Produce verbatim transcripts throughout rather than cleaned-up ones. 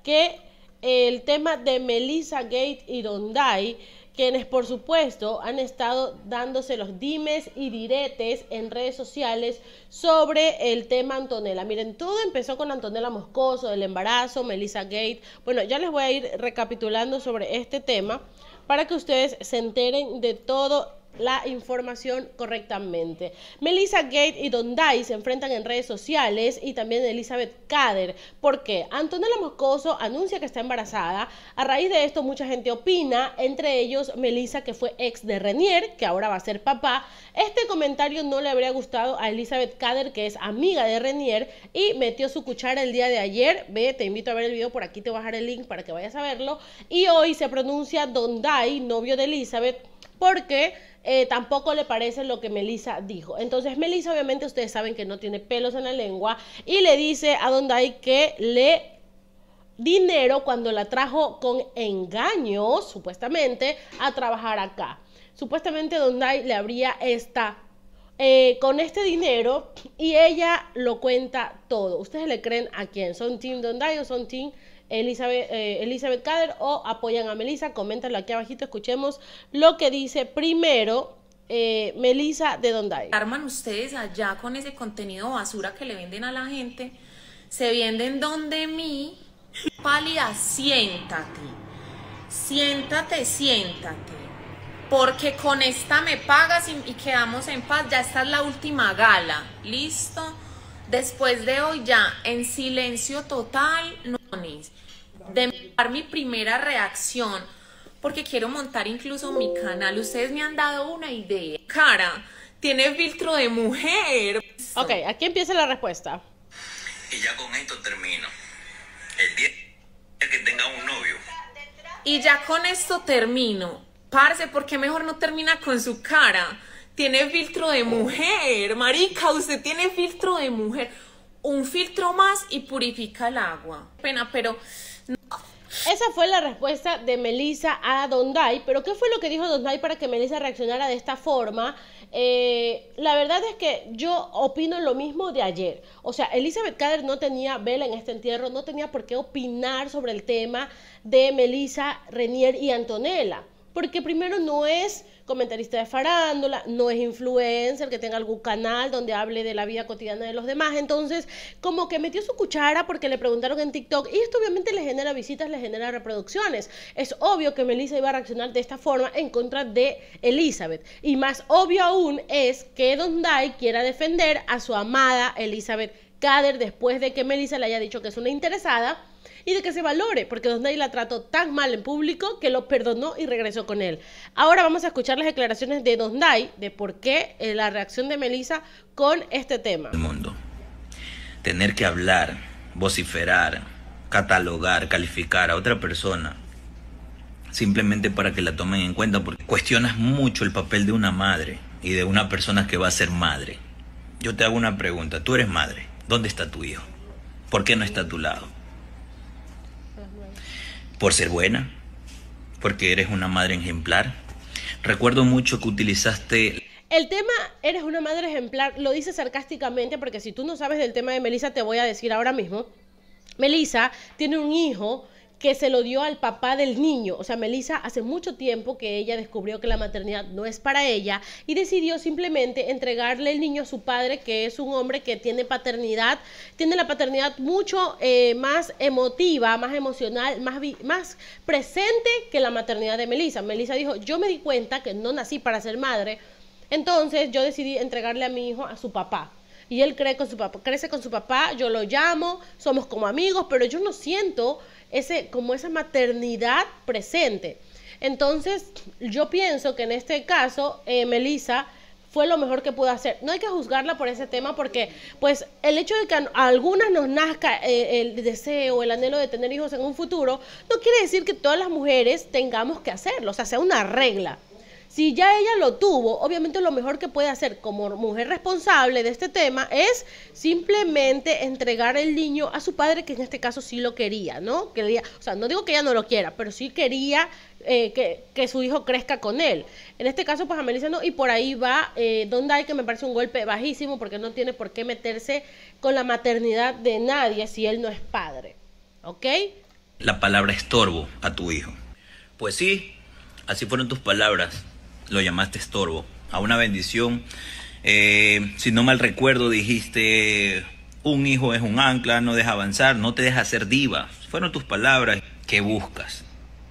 que el tema de Melissa Gate y Donday, quienes por supuesto han estado dándose los dimes y diretes en redes sociales sobre el tema Antonella. Miren, todo empezó con Antonella Moscoso, el embarazo, Melissa Gate. Bueno, ya les voy a ir recapitulando sobre este tema para que ustedes se enteren de todo la información correctamente. Melissa Gate y Donday se enfrentan en redes sociales y también Elizabeth Kader. ¿Por qué? Antonella Moscoso anuncia que está embarazada. A raíz de esto mucha gente opina, entre ellos Melissa, que fue ex de Renier, que ahora va a ser papá. Este comentario no le habría gustado a Elizabeth Kader, que es amiga de Renier, y metió su cuchara el día de ayer. Ve, te invito a ver el video, por aquí te voy a dejar el link para que vayas a verlo. Y hoy se pronuncia Donday, novio de Elizabeth, porque eh, tampoco le parece lo que Melissa dijo. Entonces Melissa, obviamente ustedes saben que no tiene pelos en la lengua, y le dice a Donday que le dinero cuando la trajo con engaños, supuestamente, a trabajar acá. Supuestamente Donday le habría esta eh, con este dinero, y ella lo cuenta todo. ¿Ustedes le creen a quién? ¿Son Team Donday o son Team Elizabeth, eh, Elizabeth Kader, o apoyan a Melissa? Coméntalo aquí abajito, escuchemos lo que dice primero eh, Melissa de Donday. Arman ustedes allá con ese contenido basura que le venden a la gente, se venden donde mí. Pálida, siéntate, siéntate, siéntate, porque con esta me pagas y, y quedamos en paz. Ya esta es la última gala, ¿listo? Después de hoy ya en silencio total, no de dar mi primera reacción, porque quiero montar incluso mi canal. Ustedes me han dado una idea. Cara, tiene filtro de mujer. Ok, aquí empieza la respuesta. Y ya con esto termino. El día que tenga un novio. Y ya con esto termino. Parce, ¿por qué mejor no termina con su cara? Tiene filtro de mujer. Marica, usted tiene filtro de mujer. Un filtro más y purifica el agua. Pena, pero... no. Esa fue la respuesta de Melissa a Donday. Pero ¿qué fue lo que dijo Donday para que Melissa reaccionara de esta forma? Eh, la verdad es que yo opino lo mismo de ayer. O sea, Elizabeth Kader no tenía vela en este entierro, no tenía por qué opinar sobre el tema de Melissa, Renier y Antonella. Porque primero no es comentarista de farándula, no es influencer que tenga algún canal donde hable de la vida cotidiana de los demás. Entonces, como que metió su cuchara porque le preguntaron en TikTok, y esto obviamente le genera visitas, le genera reproducciones. Es obvio que Melissa iba a reaccionar de esta forma en contra de Elizabeth. Y más obvio aún es que Donday quiera defender a su amada Elizabeth Kader después de que Melissa le haya dicho que es una interesada, y de que se valore, porque Donday la trató tan mal en público que lo perdonó y regresó con él. Ahora vamos a escuchar las declaraciones de Donday de por qué eh, la reacción de Melissa con este tema. El mundo. Tener que hablar, vociferar, catalogar, calificar a otra persona simplemente para que la tomen en cuenta, porque cuestionas mucho el papel de una madre y de una persona que va a ser madre. Yo te hago una pregunta, tú eres madre, ¿dónde está tu hijo? ¿Por qué no está a tu lado? ¿Por ser buena? ¿Porque eres una madre ejemplar? Recuerdo mucho que utilizaste... El tema eres una madre ejemplar lo dice sarcásticamente, porque si tú no sabes del tema de Melissa, te voy a decir ahora mismo. Melissa tiene un hijo que se lo dio al papá del niño. O sea, Melissa hace mucho tiempo que ella descubrió que la maternidad no es para ella y decidió simplemente entregarle el niño a su padre, que es un hombre que tiene paternidad, tiene la paternidad mucho eh, más emotiva, más emocional, más, más presente que la maternidad de Melissa. Melissa dijo, yo me di cuenta que no nací para ser madre, entonces yo decidí entregarle a mi hijo a su papá. Y él cree con su papá, crece con su papá, yo lo llamo, somos como amigos, pero yo no siento ese, como esa maternidad presente. Entonces, yo pienso que en este caso, eh, Melissa fue lo mejor que pudo hacer. No hay que juzgarla por ese tema, porque pues el hecho de que a algunas nos nazca eh, el deseo, el anhelo de tener hijos en un futuro, no quiere decir que todas las mujeres tengamos que hacerlo, o sea, sea una regla. Si ya ella lo tuvo, obviamente lo mejor que puede hacer como mujer responsable de este tema es simplemente entregar el niño a su padre, que en este caso sí lo quería, ¿no? Quería, o sea, no digo que ella no lo quiera, pero sí quería eh, que, que su hijo crezca con él. En este caso, pues a Melissa no, y por ahí va eh, Donday, que me parece un golpe bajísimo, porque no tiene por qué meterse con la maternidad de nadie si él no es padre, ¿ok? la palabra estorbo a tu hijo. Pues sí, así fueron tus palabras, lo llamaste estorbo, a una bendición. Eh, si no mal recuerdo dijiste, un hijo es un ancla, no deja avanzar, no te deja ser diva. Fueron tus palabras. ¿Qué buscas?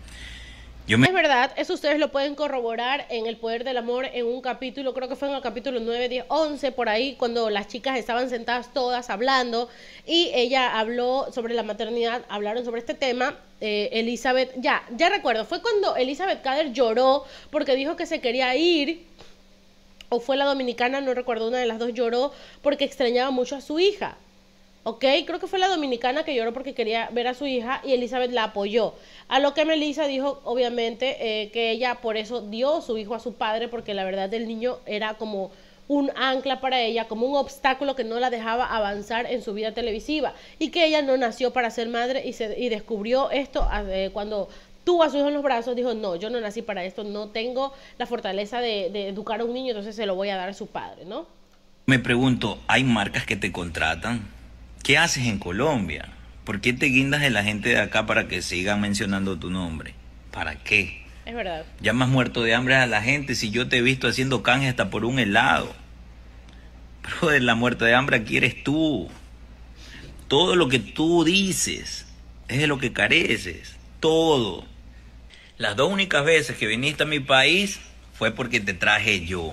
Yo me... Es verdad, eso ustedes lo pueden corroborar en El Poder del Amor, en un capítulo, creo que fue en el capítulo nueve, diez, once, por ahí, cuando las chicas estaban sentadas todas hablando y ella habló sobre la maternidad, hablaron sobre este tema. eh, Elizabeth, ya, ya recuerdo, fue cuando Elizabeth Cader lloró porque dijo que se quería ir, o fue la dominicana, no recuerdo, una de las dos lloró porque extrañaba mucho a su hija. ¿Ok? Creo que fue la dominicana que lloró porque quería ver a su hija y Elizabeth la apoyó. A lo que Melissa dijo, obviamente, eh, que ella por eso dio su hijo a su padre, porque la verdad el niño era como un ancla para ella, como un obstáculo que no la dejaba avanzar en su vida televisiva, y que ella no nació para ser madre y, se, y descubrió esto eh, cuando tuvo a su hijo en los brazos. Dijo, no, yo no nací para esto, no tengo la fortaleza de, de educar a un niño, entonces se lo voy a dar a su padre, ¿no? Me pregunto, ¿hay marcas que te contratan? ¿Qué haces en Colombia? ¿Por qué te guindas de la gente de acá para que sigan mencionando tu nombre? ¿Para qué? Es verdad. Llamas muerto de hambre a la gente si yo te he visto haciendo canje hasta por un helado. Pero de la muerte de hambre aquí eres tú. Todo lo que tú dices es de lo que careces. Todo. Las dos únicas veces que viniste a mi país fue porque te traje yo.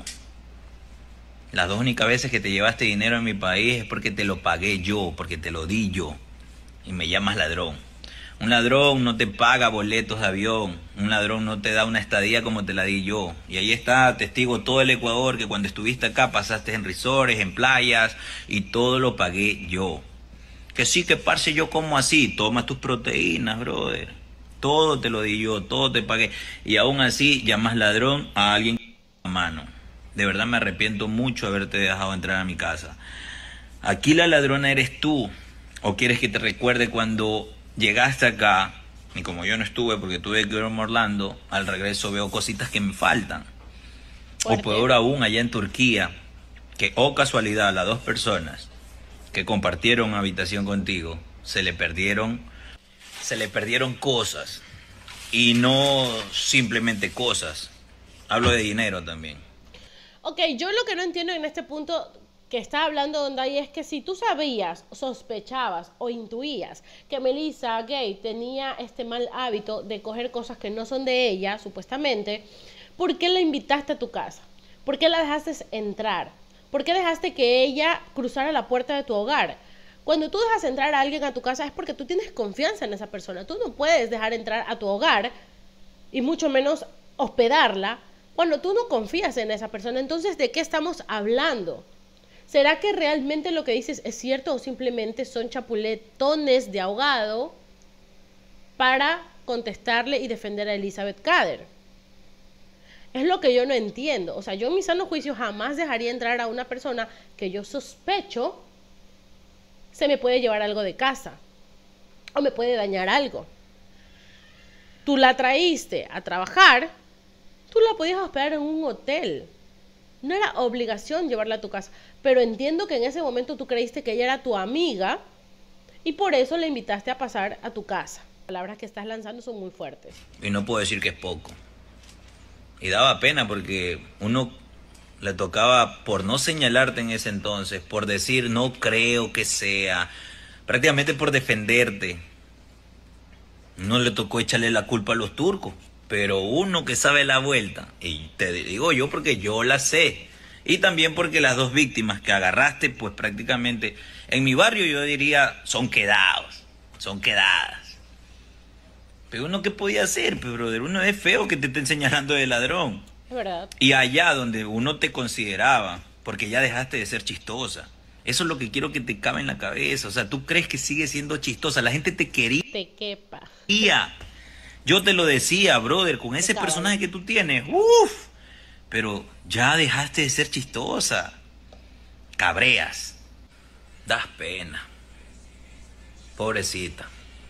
Las dos únicas veces que te llevaste dinero a mi país es porque te lo pagué yo, porque te lo di yo. Y me llamas ladrón. Un ladrón no te paga boletos de avión. Un ladrón no te da una estadía como te la di yo. Y ahí está, testigo todo el Ecuador, que cuando estuviste acá pasaste en resorts, en playas, y todo lo pagué yo. Que sí, que parce, yo como así. Toma tus proteínas, brother. Todo te lo di yo, todo te pagué. Y aún así llamas ladrón a alguien a mano. De verdad me arrepiento mucho de haberte dejado entrar a mi casa. Aquí la ladrona eres tú. ¿O quieres que te recuerde cuando llegaste acá? Y como yo no estuve porque tuve que irme a Orlando, al regreso veo cositas que me faltan. O peor aún, allá en Turquía, que, oh casualidad, las dos personas que compartieron habitación contigo, se le perdieron, se le perdieron cosas. Y no simplemente cosas. Hablo de dinero también. Ok, yo lo que no entiendo en este punto que está hablando Donday es que si tú sabías, sospechabas o intuías que Melissa Gate tenía este mal hábito de coger cosas que no son de ella, supuestamente, ¿por qué la invitaste a tu casa? ¿Por qué la dejaste entrar? ¿Por qué dejaste que ella cruzara la puerta de tu hogar? Cuando tú dejas entrar a alguien a tu casa es porque tú tienes confianza en esa persona. Tú no puedes dejar entrar a tu hogar y mucho menos hospedarla cuando tú no confías en esa persona. Entonces, ¿de qué estamos hablando? ¿Será que realmente lo que dices es cierto o simplemente son chapuletones de ahogado para contestarle y defender a Elizabeth Cader? Es lo que yo no entiendo. O sea, yo en mi sano juicio jamás dejaría entrar a una persona que yo sospecho se me puede llevar algo de casa o me puede dañar algo. Tú la traíste a trabajar, tú la podías hospedar en un hotel. No era obligación llevarla a tu casa, pero entiendo que en ese momento tú creíste que ella era tu amiga y por eso la invitaste a pasar a tu casa. Las palabras que estás lanzando son muy fuertes. Y no puedo decir que es poco. Y daba pena porque uno le tocaba, por no señalarte en ese entonces, por decir no creo que sea, prácticamente por defenderte. No le tocó echarle la culpa a los turcos. Pero uno que sabe la vuelta, y te digo yo porque yo la sé, y también porque las dos víctimas que agarraste, pues prácticamente, en mi barrio yo diría, son quedados, son quedadas. Pero uno, ¿qué podía hacer? Pero brother, uno es feo que te estén señalando de ladrón. Es verdad. Y allá donde uno te consideraba, porque ya dejaste de ser chistosa. Eso es lo que quiero que te cabe en la cabeza. O sea, tú crees que sigues siendo chistosa, la gente te quería. Te quepa. Yo te lo decía, brother, con ese personaje que tú tienes, uff, pero ya dejaste de ser chistosa. Cabreas. Das pena. Pobrecita.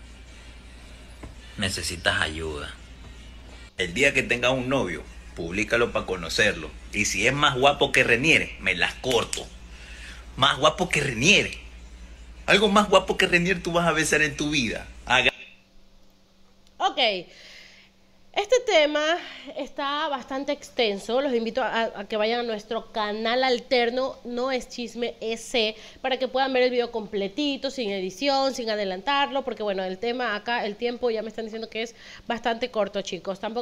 Necesitas ayuda. El día que tengas un novio, públicalo para conocerlo. Y si es más guapo que Renier, me las corto. Más guapo que Renier. Algo más guapo que Renier tú vas a besar en tu vida. Haga Ok. Este tema está bastante extenso, los invito a, a que vayan a nuestro canal alterno, no es chisme ese, para que puedan ver el video completito, sin edición, sin adelantarlo, porque bueno, el tema acá, el tiempo ya me están diciendo que es bastante corto, chicos, tampoco